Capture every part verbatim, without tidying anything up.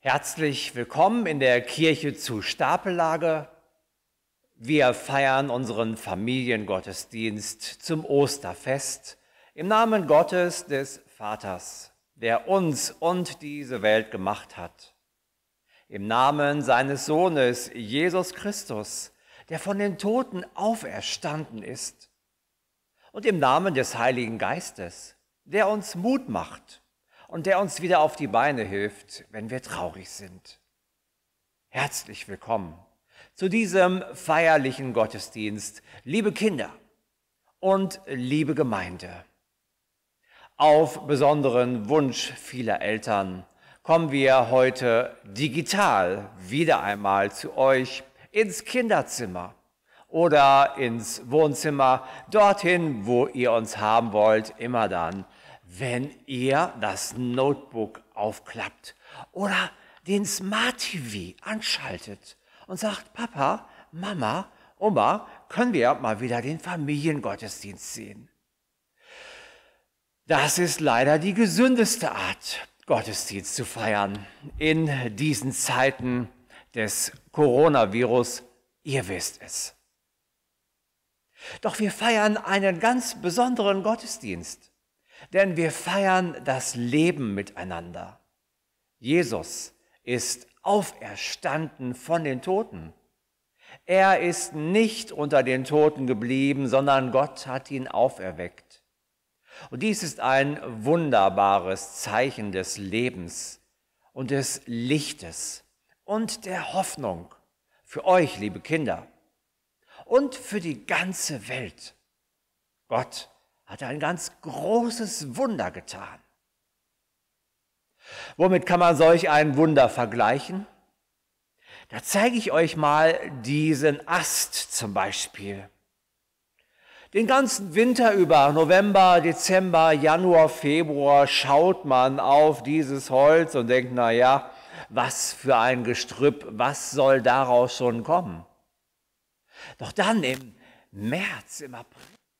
Herzlich willkommen in der Kirche zu Stapellage. Wir feiern unseren Familiengottesdienst zum Osterfest im Namen Gottes des Vaters, der uns und diese Welt gemacht hat. Im Namen seines Sohnes Jesus Christus, der von den Toten auferstanden ist. Und im Namen des Heiligen Geistes, der uns Mut macht und der uns wieder auf die Beine hilft, wenn wir traurig sind. Herzlich willkommen zu diesem feierlichen Gottesdienst, liebe Kinder und liebe Gemeinde. Auf besonderen Wunsch vieler Eltern kommen wir heute digital wieder einmal zu euch ins Kinderzimmer oder ins Wohnzimmer, dorthin, wo ihr uns haben wollt, immer dann, wenn ihr das Notebook aufklappt oder den Smart T V anschaltet und sagt, Papa, Mama, Oma, können wir mal wieder den Familiengottesdienst sehen. Das ist leider die gesündeste Art, Gottesdienst zu feiern in diesen Zeiten des Coronavirus. Ihr wisst es. Doch wir feiern einen ganz besonderen Gottesdienst. Denn wir feiern das Leben miteinander. Jesus ist auferstanden von den Toten. Er ist nicht unter den Toten geblieben, sondern Gott hat ihn auferweckt. Und dies ist ein wunderbares Zeichen des Lebens und des Lichtes und der Hoffnung für euch, liebe Kinder, und für die ganze Welt. Gott hat ein ganz großes Wunder getan. Womit kann man solch ein Wunder vergleichen? Da zeige ich euch mal diesen Ast zum Beispiel. Den ganzen Winter über, November, Dezember, Januar, Februar, schaut man auf dieses Holz und denkt, na ja, was für ein Gestrüpp, was soll daraus schon kommen? Doch dann im März, im April,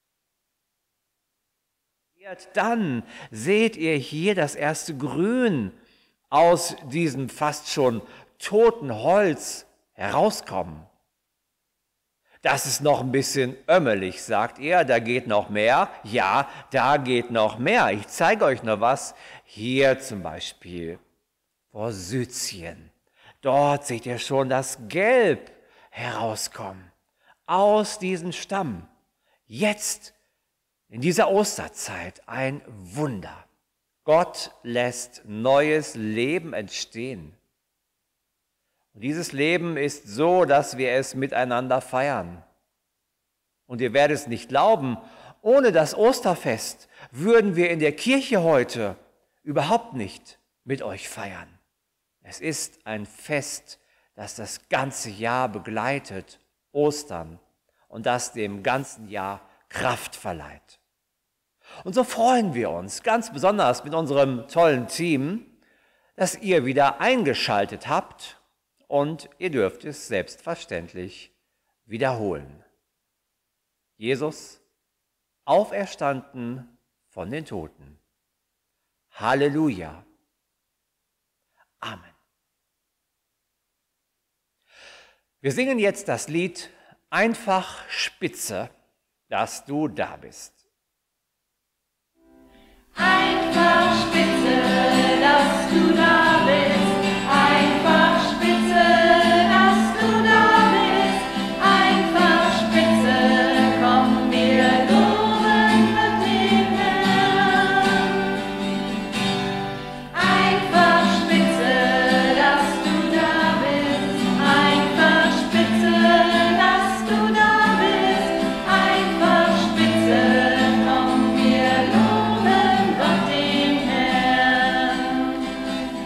dann seht ihr hier das erste Grün aus diesem fast schon toten Holz herauskommen. Das ist noch ein bisschen ömmelig, sagt ihr, da geht noch mehr. Ja, da geht noch mehr. Ich zeige euch noch was. Hier zum Beispiel Forsythien. Dort seht ihr schon das Gelb herauskommen aus diesem Stamm. Jetzt in dieser Osterzeit ein Wunder. Gott lässt neues Leben entstehen. Und dieses Leben ist so, dass wir es miteinander feiern. Und ihr werdet es nicht glauben, ohne das Osterfest würden wir in der Kirche heute überhaupt nicht mit euch feiern. Es ist ein Fest, das das ganze Jahr begleitet, Ostern, und das dem ganzen Jahr Kraft verleiht. Und so freuen wir uns ganz besonders mit unserem tollen Team, dass ihr wieder eingeschaltet habt und ihr dürft es selbstverständlich wiederholen. Jesus, auferstanden von den Toten. Halleluja. Amen. Wir singen jetzt das Lied Einfach Spitze, dass du da bist. Einfach spitze, dass du da bist. Einfach spitze, dass du da bist. Einfach spitze, komm, wir loben den Herrn. Einfach spitze, dass du da bist. Einfach spitze, dass du da bist. Einfach spitze, komm, wir loben Gott den Herrn.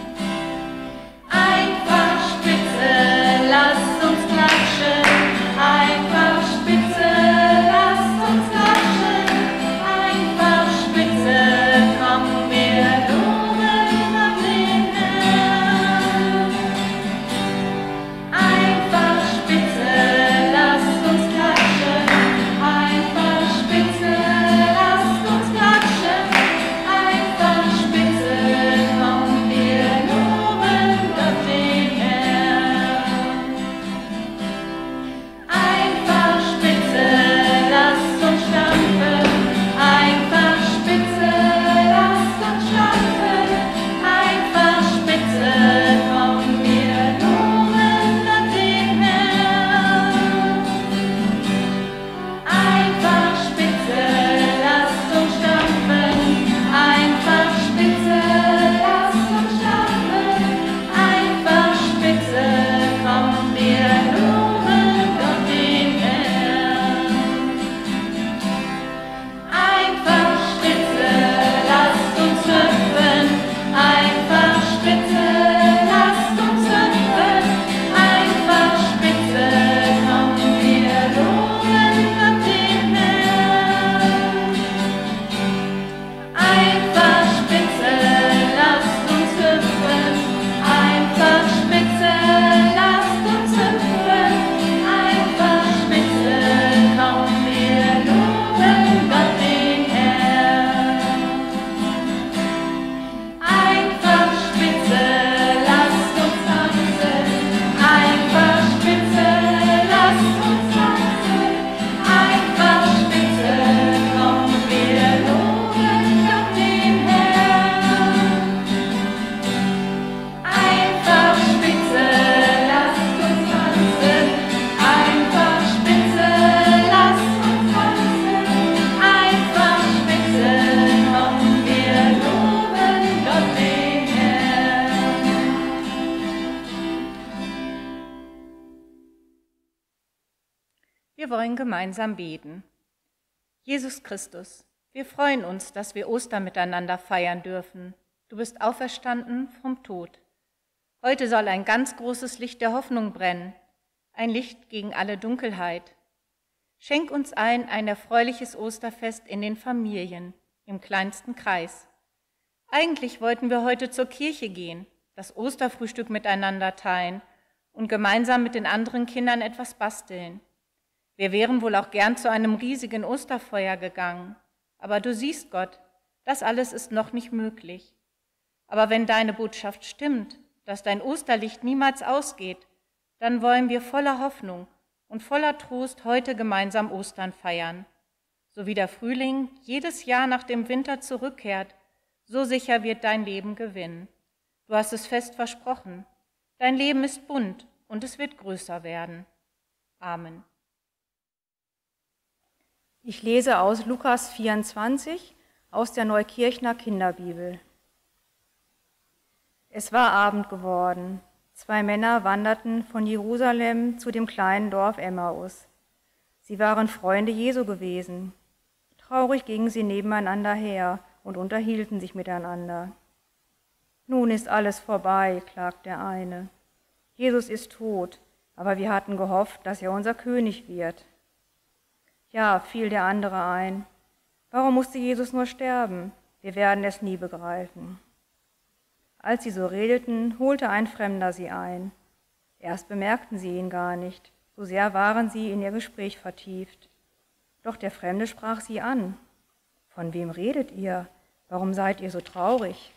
Wir wollen gemeinsam beten. Jesus Christus, wir freuen uns, dass wir Ostern miteinander feiern dürfen. Du bist auferstanden vom Tod. Heute soll ein ganz großes Licht der Hoffnung brennen, ein Licht gegen alle Dunkelheit. Schenk uns allen ein erfreuliches Osterfest in den Familien, im kleinsten Kreis. Eigentlich wollten wir heute zur Kirche gehen, das Osterfrühstück miteinander teilen und gemeinsam mit den anderen Kindern etwas basteln. Wir wären wohl auch gern zu einem riesigen Osterfeuer gegangen. Aber du siehst, Gott, das alles ist noch nicht möglich. Aber wenn deine Botschaft stimmt, dass dein Osterlicht niemals ausgeht, dann wollen wir voller Hoffnung und voller Trost heute gemeinsam Ostern feiern. So wie der Frühling jedes Jahr nach dem Winter zurückkehrt, so sicher wird dein Leben gewinnen. Du hast es fest versprochen. Dein Leben ist bunt und es wird größer werden. Amen. Ich lese aus Lukas vierundzwanzig aus der Neukirchner Kinderbibel. Es war Abend geworden. Zwei Männer wanderten von Jerusalem zu dem kleinen Dorf Emmaus. Sie waren Freunde Jesu gewesen. Traurig gingen sie nebeneinander her und unterhielten sich miteinander. Nun ist alles vorbei, klagt der eine. Jesus ist tot, aber wir hatten gehofft, dass er unser König wird. Ja, fiel der andere ein. Warum musste Jesus nur sterben? Wir werden es nie begreifen. Als sie so redeten, holte ein Fremder sie ein. Erst bemerkten sie ihn gar nicht, so sehr waren sie in ihr Gespräch vertieft. Doch der Fremde sprach sie an. Von wem redet ihr? Warum seid ihr so traurig?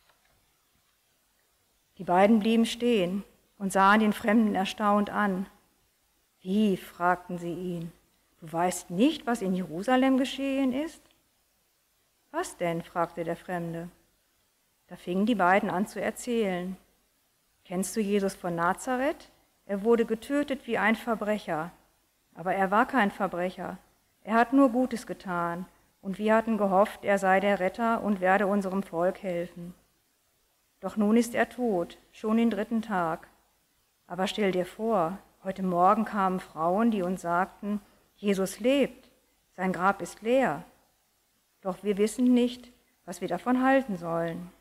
Die beiden blieben stehen und sahen den Fremden erstaunt an. Wie? Fragten sie ihn. Du weißt nicht, was in Jerusalem geschehen ist? Was denn? Fragte der Fremde. Da fingen die beiden an zu erzählen. Kennst du Jesus von Nazareth? Er wurde getötet wie ein Verbrecher. Aber er war kein Verbrecher. Er hat nur Gutes getan. Und wir hatten gehofft, er sei der Retter und werde unserem Volk helfen. Doch nun ist er tot, schon den dritten Tag. Aber stell dir vor, heute Morgen kamen Frauen, die uns sagten, Jesus lebt, sein Grab ist leer. Doch wir wissen nicht, was wir davon halten sollen.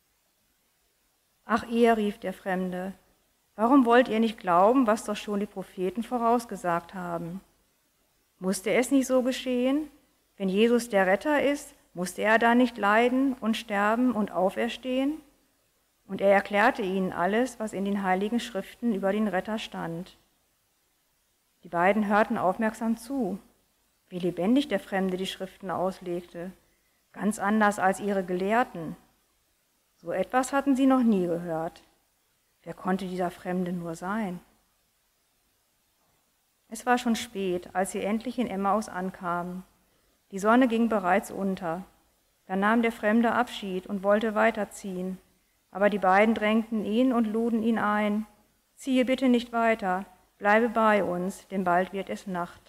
Ach ihr, rief der Fremde, warum wollt ihr nicht glauben, was doch schon die Propheten vorausgesagt haben? Musste es nicht so geschehen? Wenn Jesus der Retter ist, musste er da nicht leiden und sterben und auferstehen? Und er erklärte ihnen alles, was in den Heiligen Schriften über den Retter stand. Die beiden hörten aufmerksam zu, wie lebendig der Fremde die Schriften auslegte, ganz anders als ihre Gelehrten. So etwas hatten sie noch nie gehört. Wer konnte dieser Fremde nur sein? Es war schon spät, als sie endlich in Emmaus ankamen. Die Sonne ging bereits unter. Da nahm der Fremde Abschied und wollte weiterziehen. Aber die beiden drängten ihn und luden ihn ein. Ziehe bitte nicht weiter, bleibe bei uns, denn bald wird es Nacht.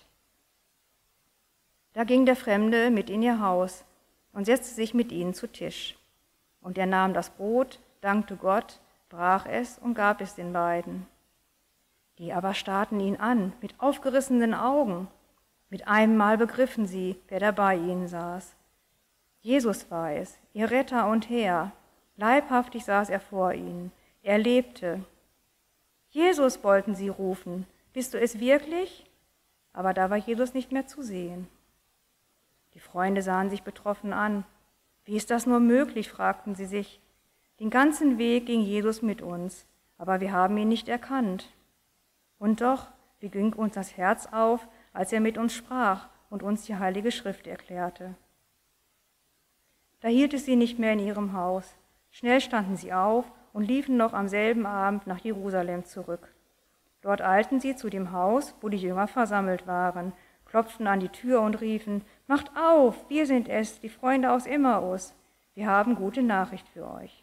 Da ging der Fremde mit in ihr Haus und setzte sich mit ihnen zu Tisch. Und er nahm das Brot, dankte Gott, brach es und gab es den beiden. Die aber starrten ihn an mit aufgerissenen Augen. Mit einem Mal begriffen sie, wer da bei ihnen saß. Jesus war es, ihr Retter und Herr. Leibhaftig saß er vor ihnen. Er lebte. Jesus, wollten sie rufen. Bist du es wirklich? Aber da war Jesus nicht mehr zu sehen. Die Freunde sahen sich betroffen an. Wie ist das nur möglich, fragten sie sich. Den ganzen Weg ging Jesus mit uns, aber wir haben ihn nicht erkannt. Und doch, wie ging uns das Herz auf, als er mit uns sprach und uns die Heilige Schrift erklärte. Da hielt es sie nicht mehr in ihrem Haus. Schnell standen sie auf und liefen noch am selben Abend nach Jerusalem zurück. Dort eilten sie zu dem Haus, wo die Jünger versammelt waren, klopften an die Tür und riefen, Macht auf, wir sind es, die Freunde aus Emmaus. Wir haben gute Nachricht für euch.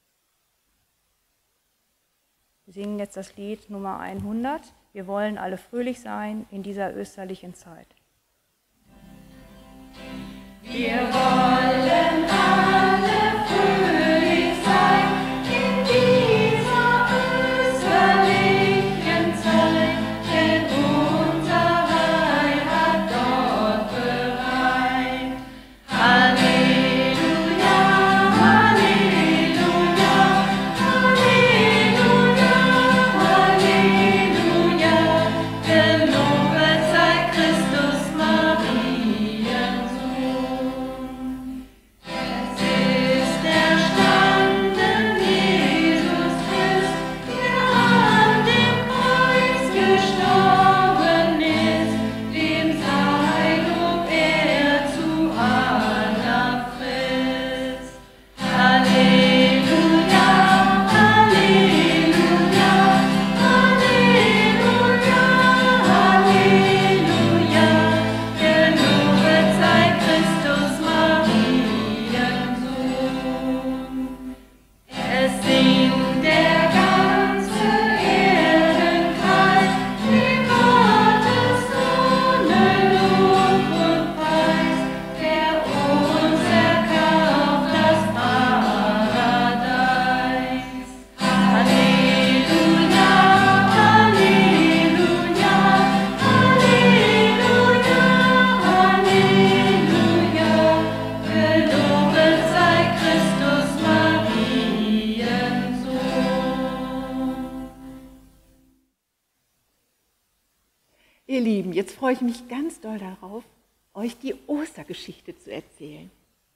Wir singen jetzt das Lied Nummer hundert. Wir wollen alle fröhlich sein in dieser österlichen Zeit. Wir wollen alle fröhlich sein in dieser österlichen Zeit, denn unser Heiland Ihr Lieben, jetzt freue ich mich ganz doll darauf, euch die Ostergeschichte zu erzählen.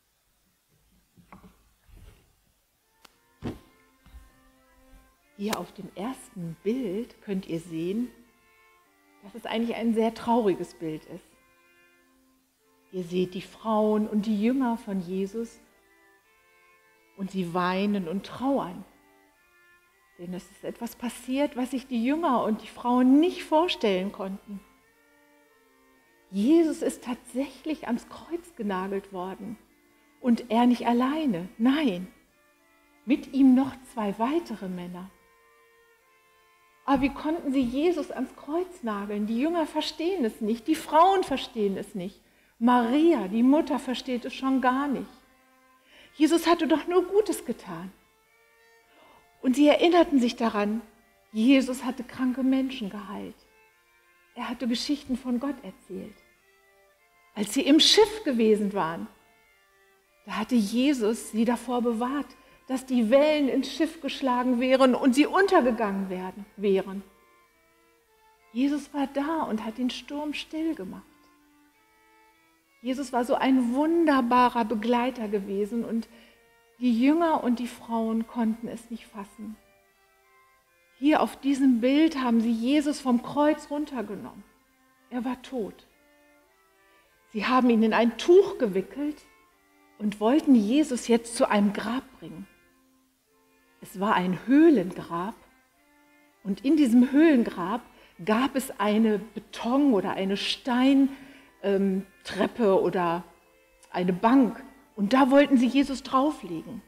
Hier auf dem ersten Bild könnt ihr sehen, dass es eigentlich ein sehr trauriges Bild ist. Ihr seht die Frauen und die Jünger von Jesus und sie weinen und trauern. Denn es ist etwas passiert, was sich die Jünger und die Frauen nicht vorstellen konnten. Jesus ist tatsächlich ans Kreuz genagelt worden. Und er nicht alleine, nein, mit ihm noch zwei weitere Männer. Aber wie konnten sie Jesus ans Kreuz nageln? Die Jünger verstehen es nicht, die Frauen verstehen es nicht. Maria, die Mutter, versteht es schon gar nicht. Jesus hatte doch nur Gutes getan. Und sie erinnerten sich daran, Jesus hatte kranke Menschen geheilt. Er hatte Geschichten von Gott erzählt. Als sie im Schiff gewesen waren, da hatte Jesus sie davor bewahrt, dass die Wellen ins Schiff geschlagen wären und sie untergegangen werden, wären. Jesus war da und hat den Sturm still gemacht. Jesus war so ein wunderbarer Begleiter gewesen und die Jünger und die Frauen konnten es nicht fassen. Hier auf diesem Bild haben sie Jesus vom Kreuz runtergenommen. Er war tot. Sie haben ihn in ein Tuch gewickelt und wollten Jesus jetzt zu einem Grab bringen. Es war ein Höhlengrab und in diesem Höhlengrab gab es eine Beton- oder eine Steintreppe oder eine Bank. Und da wollten sie Jesus drauflegen.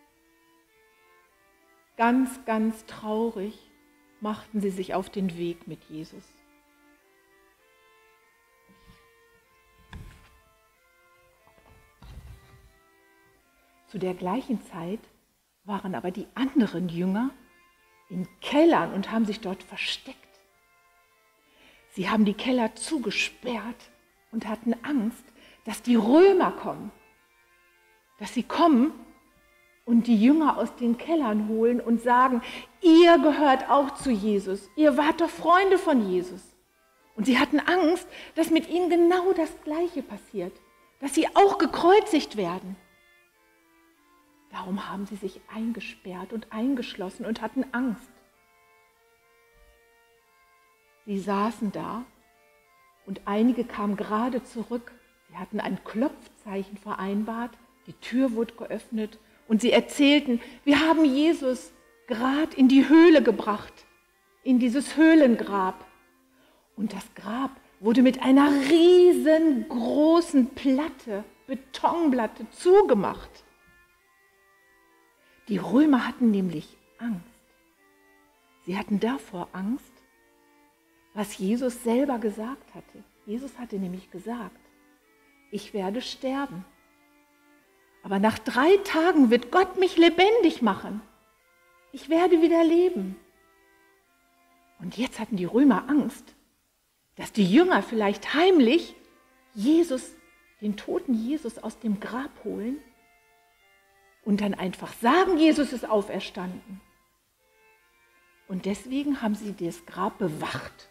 Ganz, ganz traurig machten sie sich auf den Weg mit Jesus. Zu der gleichen Zeit waren aber die anderen Jünger in Kellern und haben sich dort versteckt. Sie haben die Keller zugesperrt und hatten Angst, dass die Römer kommen. Dass sie kommen und die Jünger aus den Kellern holen und sagen, ihr gehört auch zu Jesus, ihr wart doch Freunde von Jesus. Und sie hatten Angst, dass mit ihnen genau das Gleiche passiert, dass sie auch gekreuzigt werden. Darum haben sie sich eingesperrt und eingeschlossen und hatten Angst. Sie saßen da und einige kamen gerade zurück. Sie hatten ein Klopfzeichen vereinbart. Die Tür wurde geöffnet und sie erzählten, wir haben Jesus gerade in die Höhle gebracht, in dieses Höhlengrab. Und das Grab wurde mit einer riesengroßen Platte, Betonplatte zugemacht. Die Römer hatten nämlich Angst. Sie hatten davor Angst, was Jesus selber gesagt hatte. Jesus hatte nämlich gesagt, ich werde sterben. Aber nach drei Tagen wird Gott mich lebendig machen. Ich werde wieder leben. Und jetzt hatten die Römer Angst, dass die Jünger vielleicht heimlich Jesus, den toten Jesus aus dem Grab holen und dann einfach sagen, Jesus ist auferstanden. Und deswegen haben sie das Grab bewacht.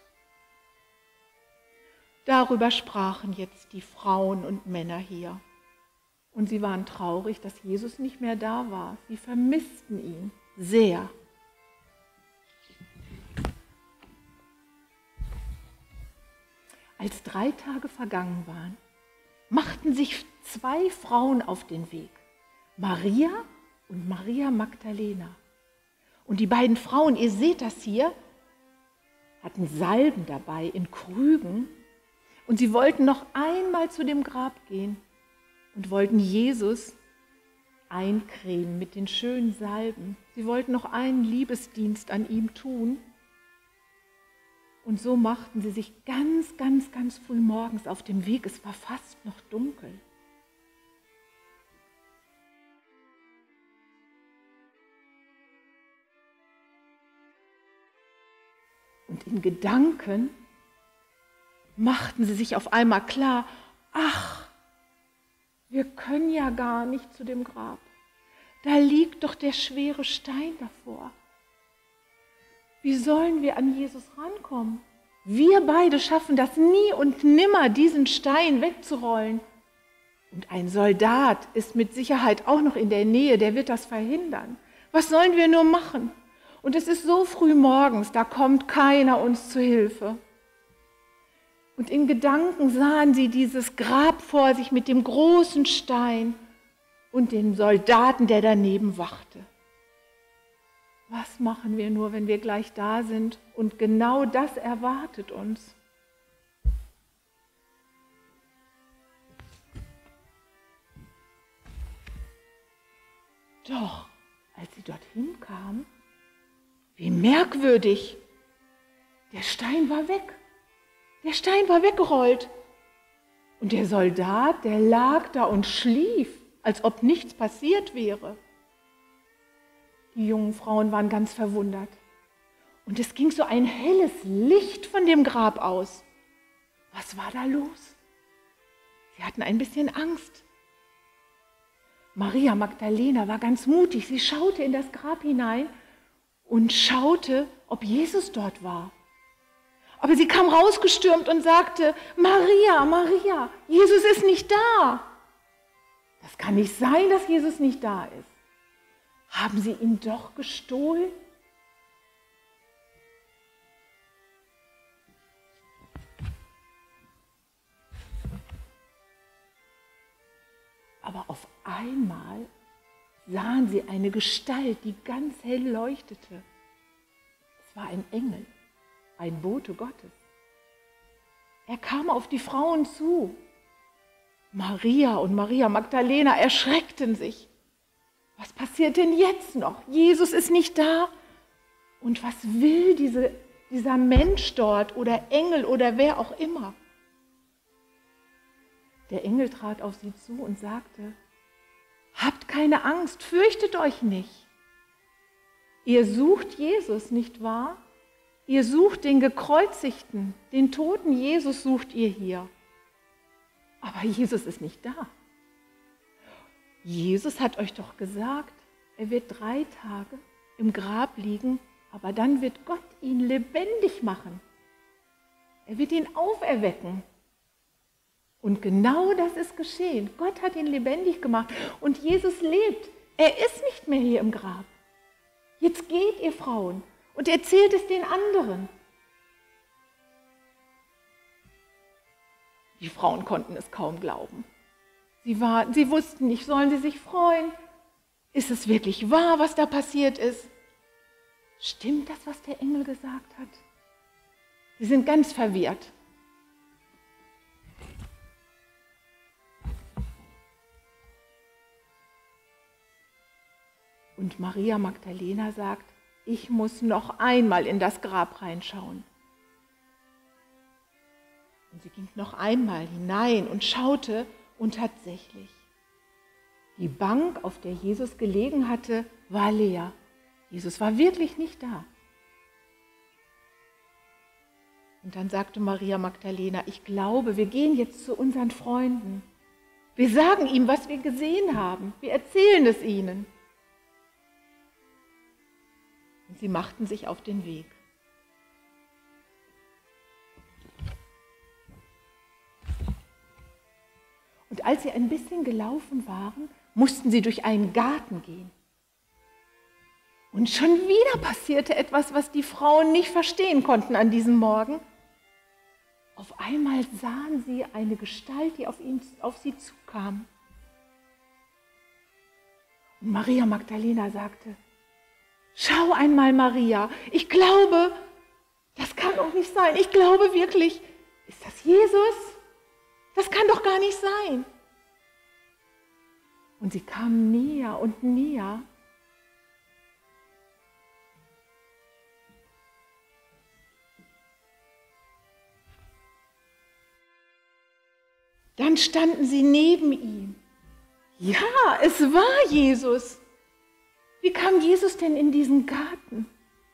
Darüber sprachen jetzt die Frauen und Männer hier. Und sie waren traurig, dass Jesus nicht mehr da war. Sie vermissten ihn sehr. Als drei Tage vergangen waren, machten sich zwei Frauen auf den Weg. Maria und Maria Magdalena. Und die beiden Frauen, ihr seht das hier, hatten Salben dabei in Krügen. Und sie wollten noch einmal zu dem Grab gehen und wollten Jesus eincremen mit den schönen Salben. Sie wollten noch einen Liebesdienst an ihm tun. Und so machten sie sich ganz, ganz, ganz früh morgens auf dem Weg. Es war fast noch dunkel. Und in Gedanken machten sie sich auf einmal klar, ach, wir können ja gar nicht zu dem Grab. Da liegt doch der schwere Stein davor. Wie sollen wir an Jesus rankommen? Wir beide schaffen das nie und nimmer, diesen Stein wegzurollen. Und ein Soldat ist mit Sicherheit auch noch in der Nähe, der wird das verhindern. Was sollen wir nur machen? Und es ist so früh morgens, da kommt keiner uns zu Hilfe. Und in Gedanken sahen sie dieses Grab vor sich mit dem großen Stein und dem Soldaten, der daneben wachte. Was machen wir nur, wenn wir gleich da sind und genau das erwartet uns? Doch, als sie dorthin kamen, wie merkwürdig, der Stein war weg. Der Stein war weggerollt. Und der Soldat, der lag da und schlief, als ob nichts passiert wäre. Die jungen Frauen waren ganz verwundert. Und es ging so ein helles Licht von dem Grab aus. Was war da los? Sie hatten ein bisschen Angst. Maria Magdalena war ganz mutig. Sie schaute in das Grab hinein und schaute, ob Jesus dort war. Aber sie kam rausgestürmt und sagte, Maria, Maria, Jesus ist nicht da. Das kann nicht sein, dass Jesus nicht da ist. Haben sie ihn doch gestohlen? Aber auf einmal sahen sie eine Gestalt, die ganz hell leuchtete. Es war ein Engel, ein Bote Gottes. Er kam auf die Frauen zu. Maria und Maria Magdalena erschreckten sich. Was passiert denn jetzt noch? Jesus ist nicht da. Und was will diese, dieser Mensch dort oder Engel oder wer auch immer? Der Engel trat auf sie zu und sagte, habt keine Angst, fürchtet euch nicht. Ihr sucht Jesus, nicht wahr? Ihr sucht den Gekreuzigten, den toten Jesus sucht ihr hier. Aber Jesus ist nicht da. Jesus hat euch doch gesagt, er wird drei Tage im Grab liegen, aber dann wird Gott ihn lebendig machen. Er wird ihn auferwecken. Und genau das ist geschehen. Gott hat ihn lebendig gemacht und Jesus lebt. Er ist nicht mehr hier im Grab. Jetzt geht ihr Frauen und erzählt es den anderen. Die Frauen konnten es kaum glauben. Sie, war, sie wussten nicht, sollen sie sich freuen? Ist es wirklich wahr, was da passiert ist? Stimmt das, was der Engel gesagt hat? Sie sind ganz verwirrt. Und Maria Magdalena sagt, ich muss noch einmal in das Grab reinschauen. Und sie ging noch einmal hinein und schaute und tatsächlich, die Bank, auf der Jesus gelegen hatte, war leer. Jesus war wirklich nicht da. Und dann sagte Maria Magdalena, ich glaube, wir gehen jetzt zu unseren Freunden. Wir sagen ihm, was wir gesehen haben. Wir erzählen es ihnen. Und sie machten sich auf den Weg. Und als sie ein bisschen gelaufen waren, mussten sie durch einen Garten gehen. Und schon wieder passierte etwas, was die Frauen nicht verstehen konnten an diesem Morgen. Auf einmal sahen sie eine Gestalt, die auf, ihn, auf sie zukam. Und Maria Magdalena sagte, schau einmal, Maria, ich glaube, das kann doch nicht sein. Ich glaube wirklich, ist das Jesus? Das kann doch gar nicht sein. Und sie kamen näher und näher. Dann standen sie neben ihm. Ja, es war Jesus. Wie kam Jesus denn in diesen Garten?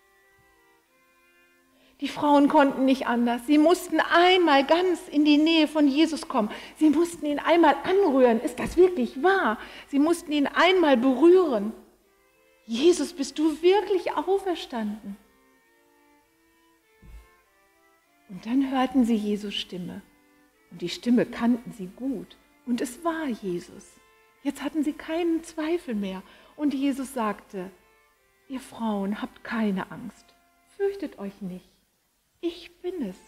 Die Frauen konnten nicht anders. Sie mussten einmal ganz in die Nähe von Jesus kommen. Sie mussten ihn einmal anrühren. Ist das wirklich wahr? Sie mussten ihn einmal berühren. Jesus, bist du wirklich auferstanden? Und dann hörten sie Jesus Stimme. Und die Stimme kannten sie gut. Und es war Jesus. Jetzt hatten sie keinen Zweifel mehr. Und Jesus sagte, ihr Frauen, habt keine Angst. Fürchtet euch nicht. Ich bin es.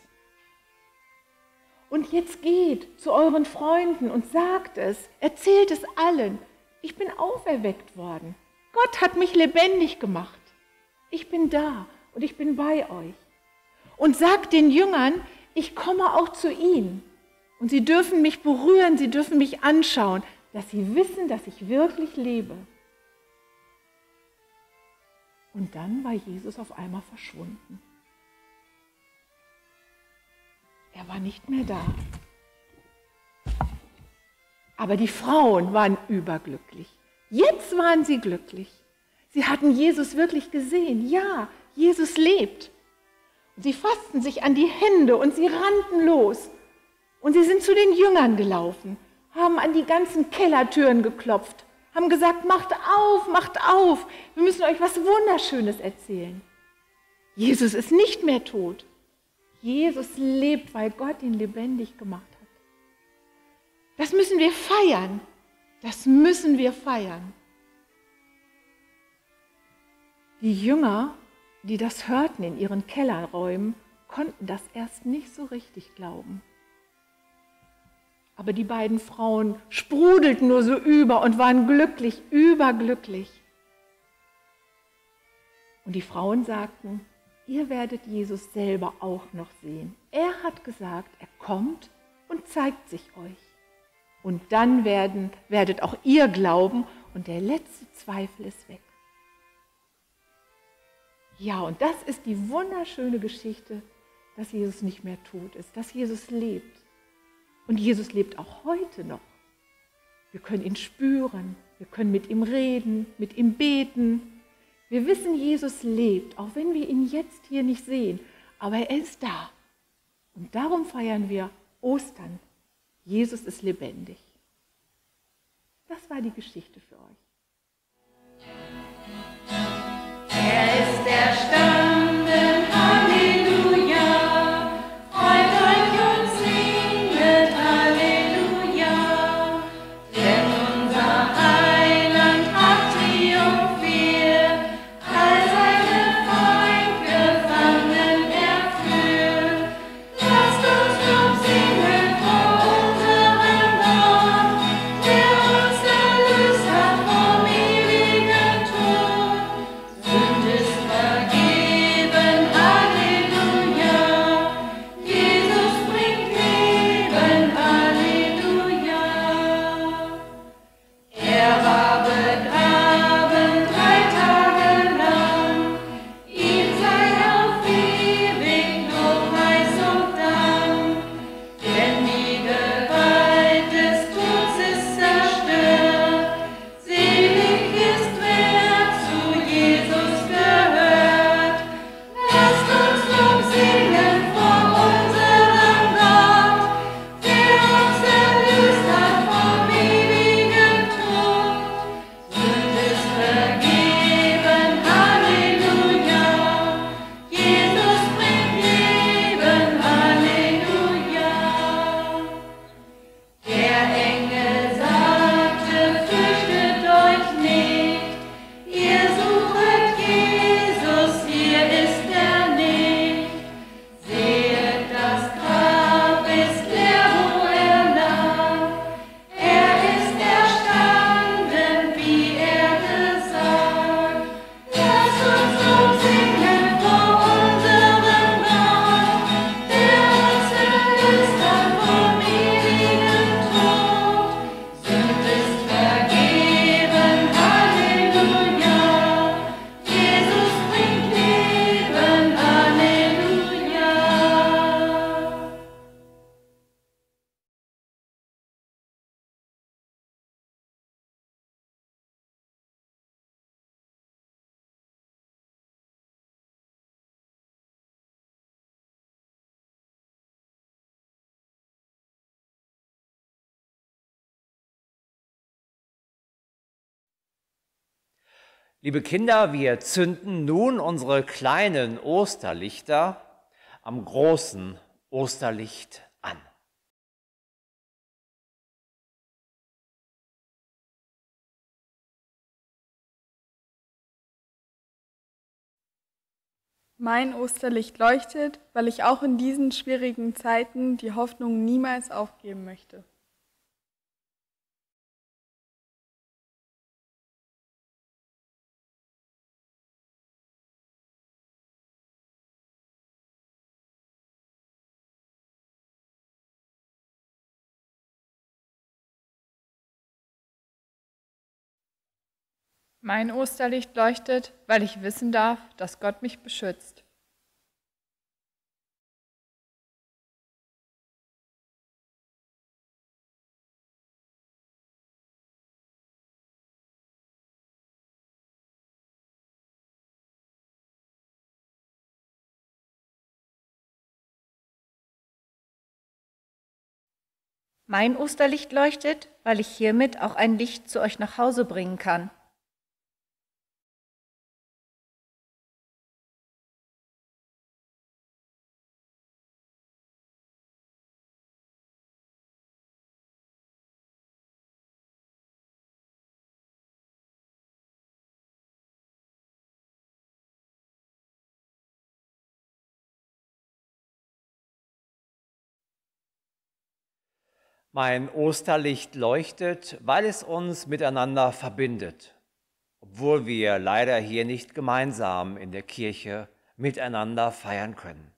Und jetzt geht zu euren Freunden und sagt es, erzählt es allen. Ich bin auferweckt worden. Gott hat mich lebendig gemacht. Ich bin da und ich bin bei euch. Und sagt den Jüngern, ich komme auch zu ihnen. Und sie dürfen mich berühren, sie dürfen mich anschauen, dass sie wissen, dass ich wirklich lebe. Und dann war Jesus auf einmal verschwunden. Er war nicht mehr da. Aber die Frauen waren überglücklich. Jetzt waren sie glücklich. Sie hatten Jesus wirklich gesehen. Ja, Jesus lebt. Und sie fassten sich an die Hände und sie rannten los. Und sie sind zu den Jüngern gelaufen, haben an die ganzen Kellertüren geklopft, haben gesagt, macht auf, macht auf, wir müssen euch was Wunderschönes erzählen. Jesus ist nicht mehr tot. Jesus lebt, weil Gott ihn lebendig gemacht hat. Das müssen wir feiern. Das müssen wir feiern. Die Jünger, die das hörten in ihren Kellerräumen, konnten das erst nicht so richtig glauben. Aber die beiden Frauen sprudelten nur so über und waren glücklich, überglücklich. Und die Frauen sagten, ihr werdet Jesus selber auch noch sehen. Er hat gesagt, er kommt und zeigt sich euch. Und dann werden, werdet auch ihr glauben und der letzte Zweifel ist weg. Ja, und das ist die wunderschöne Geschichte, dass Jesus nicht mehr tot ist, dass Jesus lebt. Und Jesus lebt auch heute noch. Wir können ihn spüren, wir können mit ihm reden, mit ihm beten. Wir wissen, Jesus lebt, auch wenn wir ihn jetzt hier nicht sehen, aber er ist da. Und darum feiern wir Ostern. Jesus ist lebendig. Das war die Geschichte für euch. Er ist erstanden, Halleluja. Freut euch und singet, Halleluja. Denn unser Heiland hat triumphiert, all seine Feind gefangen er führt. Lasst uns drum singen vor unserem Gott, der uns erlöst hat vom ewigen Tod. Sünd ist vergeben, Halleluja. Jesus bringt Leben, Halleluja. Er war begraben drei Tage lang, ihm sei auf ewig Lobpreis und Dank. Denn die Gewalt des Todes ist zerstört, selig ist, wer zu Jesus gehört. Lasst uns Lob singen vor unserem Gott, der uns erlöst hat vom ewigen Tod. Sünd ist vergeben, Halleluja. Jesus bringt Leben, Halleluja. Der Engel sagte, fürchtet euch nicht, ihr suchet Jesus, hier ist er nicht. Sehet, das Grab ist leer, wo er lag, er ist erstanden, wie er gesagt. Lasst uns Lob singen vor unserem Gott, der uns erlöst hat vom ewigen Tod. Sünd ist vergeben, Halleluja. Jesus bringt Leben, Halleluja. Liebe Kinder, wir zünden nun unsere kleinen Osterlichter am großen Osterlicht an. Mein Osterlicht leuchtet, weil ich auch in diesen schwierigen Zeiten die Hoffnung niemals aufgeben möchte. Mein Osterlicht leuchtet, weil ich wissen darf, dass Gott mich beschützt. Mein Osterlicht leuchtet, weil ich hiermit auch ein Licht zu euch nach Hause bringen kann. Mein Osterlicht leuchtet, weil es uns miteinander verbindet, obwohl wir leider hier nicht gemeinsam in der Kirche miteinander feiern können.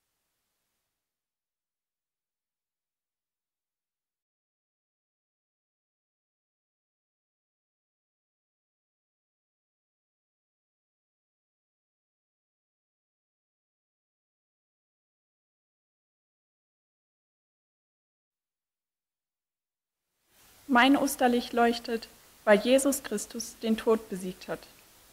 Mein Osterlicht leuchtet, weil Jesus Christus den Tod besiegt hat.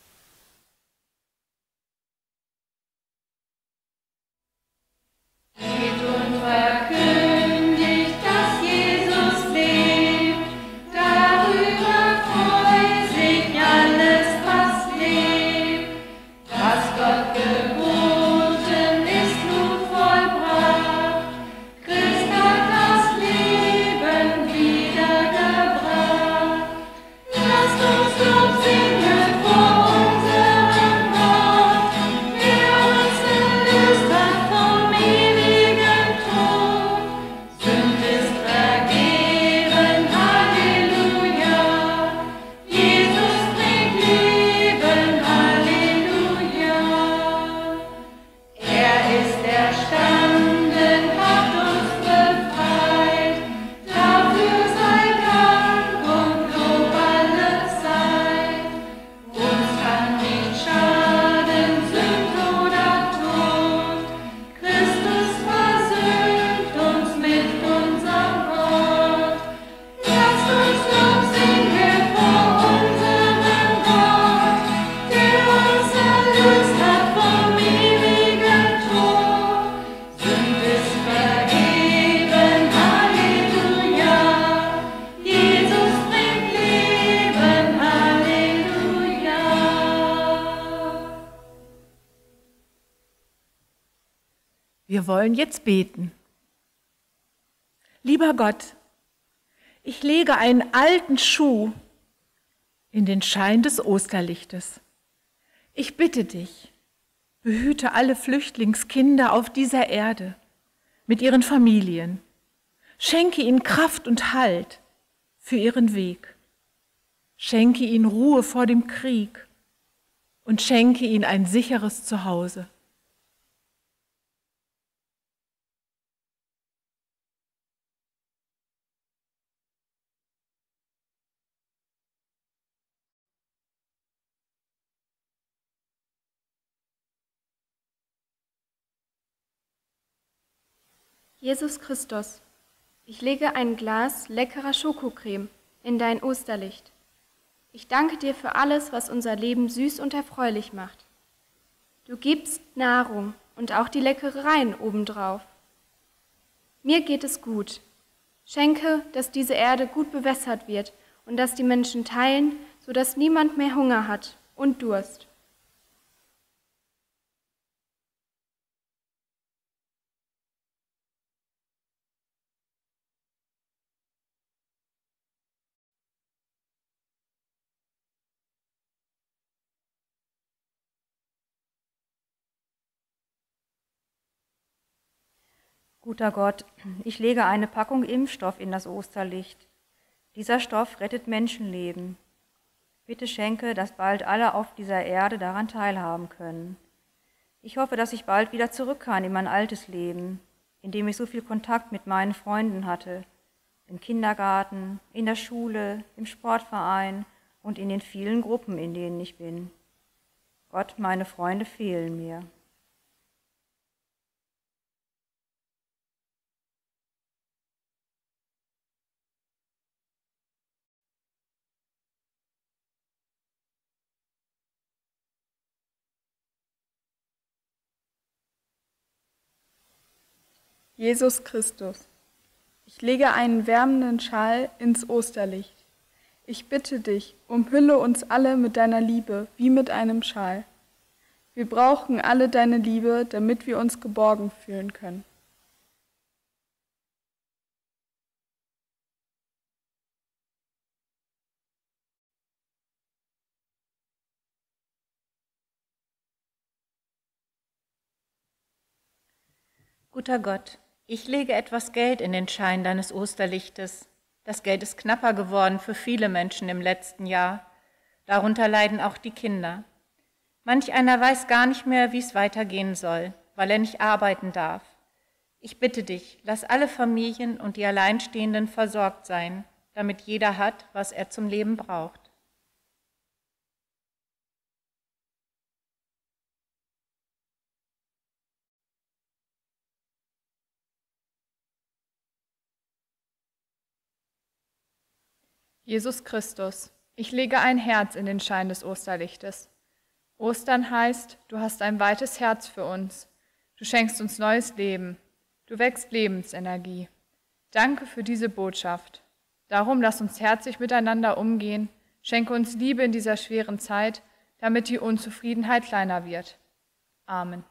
Geht und verkündigt, dass Jesus lebt. Darüber freut sich alles, was lebt. Was Gott geboten ist, nun vollbracht. Christ hat das Leben wiedergebracht. Lasst uns Lob singen vor unserem Gott, der uns erlöst hat vom ewigen Tod. Sünd ist vergeben, Halleluja. Jesus bringt Leben, Halleluja. Er ist erstanden, hat uns befreit. Dafür sei Dank und Lob alle Zeit. Uns kann nicht schaden, Sünd oder Tod. Christus versöhnt uns mit unserem Gott. Lasst uns Lob singen vor unserem Gott, der uns erlöst hat vom ewigen Tod. Sünd ist vergeben, Halleluja. Jesus bringt Leben, Halleluja. Wir wollen jetzt beten. Lieber Gott, ich lege einen alten Schuh in den Schein des Osterlichtes. Ich bitte dich, behüte alle Flüchtlingskinder auf dieser Erde mit ihren Familien. Schenke ihnen Kraft und Halt für ihren Weg. Schenke ihnen Ruhe vor dem Krieg und schenke ihnen ein sicheres Zuhause. Jesus Christus, ich lege ein Glas leckerer Schokocreme in dein Osterlicht. Ich danke dir für alles, was unser Leben süß und erfreulich macht. Du gibst Nahrung und auch die Leckereien obendrauf. Mir geht es gut. Schenke, dass diese Erde gut bewässert wird und dass die Menschen teilen, sodass niemand mehr Hunger hat und Durst. Guter Gott, ich lege eine Packung Impfstoff in das Osterlicht. Dieser Stoff rettet Menschenleben. Bitte schenke, dass bald alle auf dieser Erde daran teilhaben können. Ich hoffe, dass ich bald wieder zurück kann in mein altes Leben, in dem ich so viel Kontakt mit meinen Freunden hatte, im Kindergarten, in der Schule, im Sportverein und in den vielen Gruppen, in denen ich bin. Gott, meine Freunde fehlen mir. Jesus Christus, ich lege einen wärmenden Schal ins Osterlicht. Ich bitte dich, umhülle uns alle mit deiner Liebe wie mit einem Schal. Wir brauchen alle deine Liebe, damit wir uns geborgen fühlen können. Guter Gott, ich lege etwas Geld in den Schein deines Osterlichtes. Das Geld ist knapper geworden für viele Menschen im letzten Jahr. Darunter leiden auch die Kinder. Manch einer weiß gar nicht mehr, wie es weitergehen soll, weil er nicht arbeiten darf. Ich bitte dich, lass alle Familien und die Alleinstehenden versorgt sein, damit jeder hat, was er zum Leben braucht. Jesus Christus, ich lege ein Herz in den Schein des Osterlichtes. Ostern heißt, du hast ein weites Herz für uns. Du schenkst uns neues Leben. Du wächst Lebensenergie. Danke für diese Botschaft. Darum lass uns herzlich miteinander umgehen. Schenke uns Liebe in dieser schweren Zeit, damit die Unzufriedenheit kleiner wird. Amen.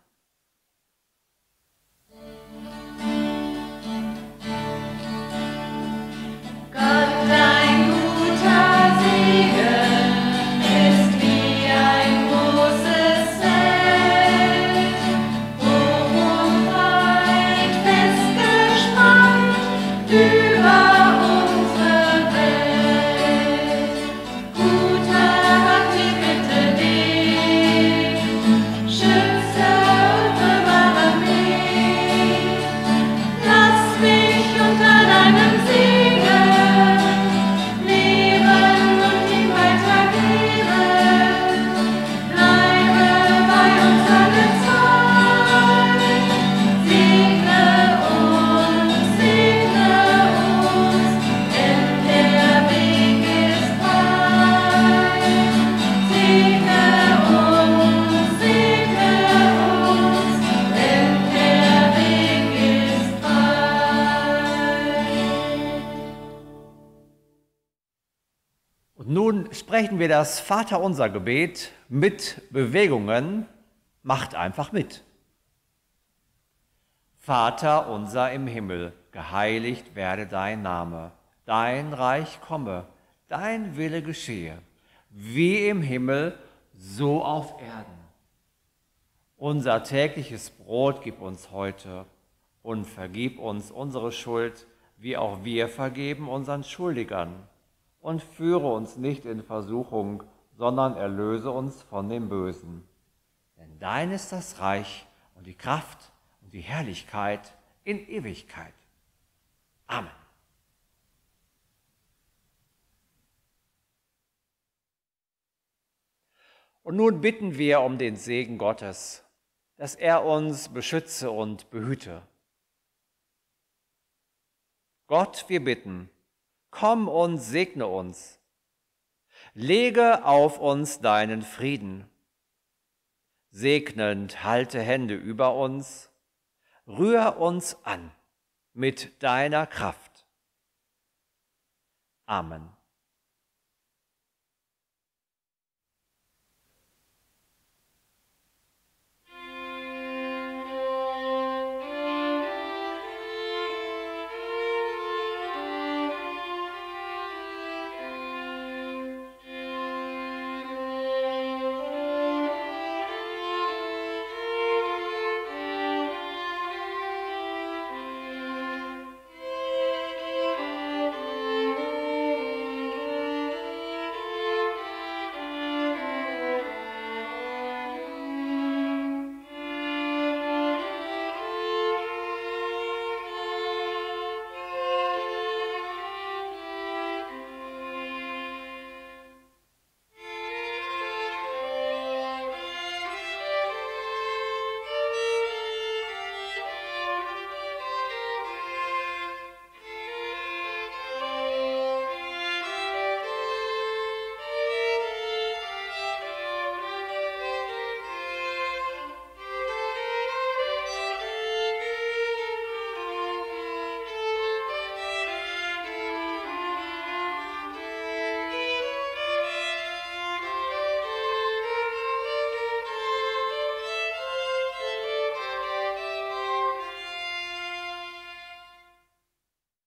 Nun sprechen wir das Vaterunser-Gebet mit Bewegungen. Macht einfach mit. Vater unser im Himmel, geheiligt werde dein Name. Dein Reich komme, dein Wille geschehe, wie im Himmel, so auf Erden. Unser tägliches Brot gib uns heute und vergib uns unsere Schuld, wie auch wir vergeben unseren Schuldigern. Und führe uns nicht in Versuchung, sondern erlöse uns von dem Bösen. Denn dein ist das Reich und die Kraft und die Herrlichkeit in Ewigkeit. Amen. Und nun bitten wir um den Segen Gottes, dass er uns beschütze und behüte. Gott, wir bitten, komm und segne uns. Lege auf uns deinen Frieden. Segnend halte Hände über uns. Rühr uns an mit deiner Kraft. Amen.